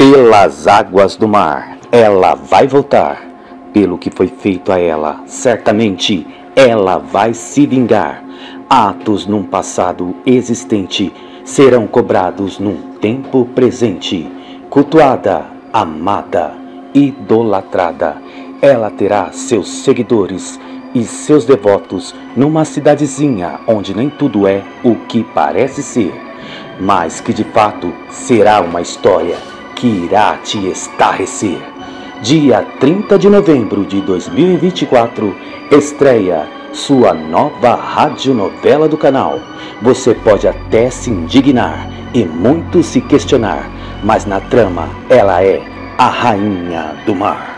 Pelas águas do mar, ela vai voltar. Pelo que foi feito a ela, certamente ela vai se vingar. Atos num passado existente serão cobrados num tempo presente. Cultuada, amada, idolatrada, ela terá seus seguidores e seus devotos numa cidadezinha onde nem tudo é o que parece ser, mas que de fato será uma história que irá te estarrecer. Dia 30 de novembro de 2024, estreia sua nova radionovela do canal. Você pode até se indignar e muito se questionar, mas na trama ela é a rainha do mar.